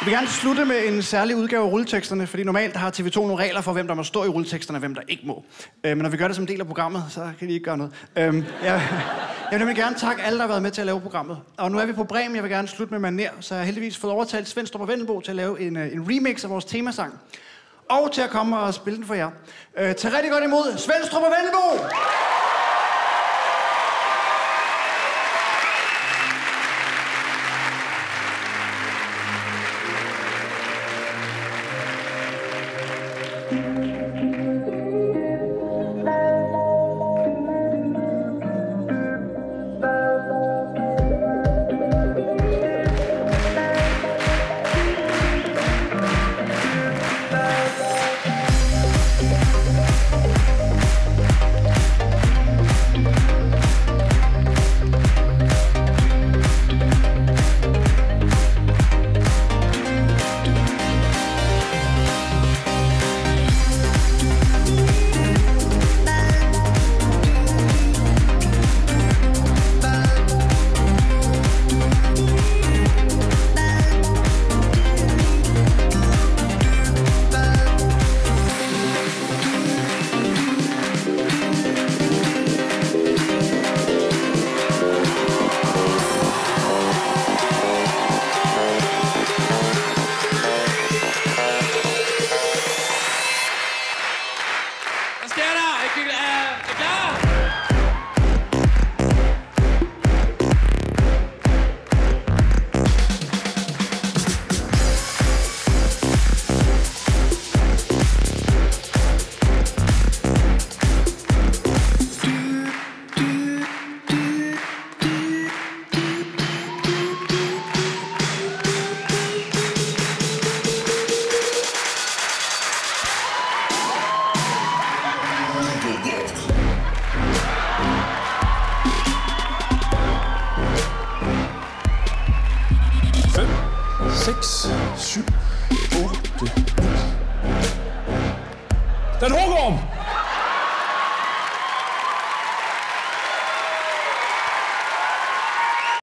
Jeg vil gerne slutte med en særlig udgave af rulleteksterne, fordi normalt har TV2 nogle regler for, hvem der må stå i rulleteksterne og hvem der ikke må. Men når vi gør det som del af programmet, så kan vi ikke gøre noget. Jeg vil nemlig gerne takke alle, der har været med til at lave programmet. Og nu er vi på Bremen, jeg vil gerne slutte med Manér, så jeg har heldigvis fået overtalt Svenstrup og Vendelbo til at lave en remix af vores temasang. Og til at komme og spille den for jer. Tag rigtig godt imod Svenstrup og Vendelbo! Den hugger om!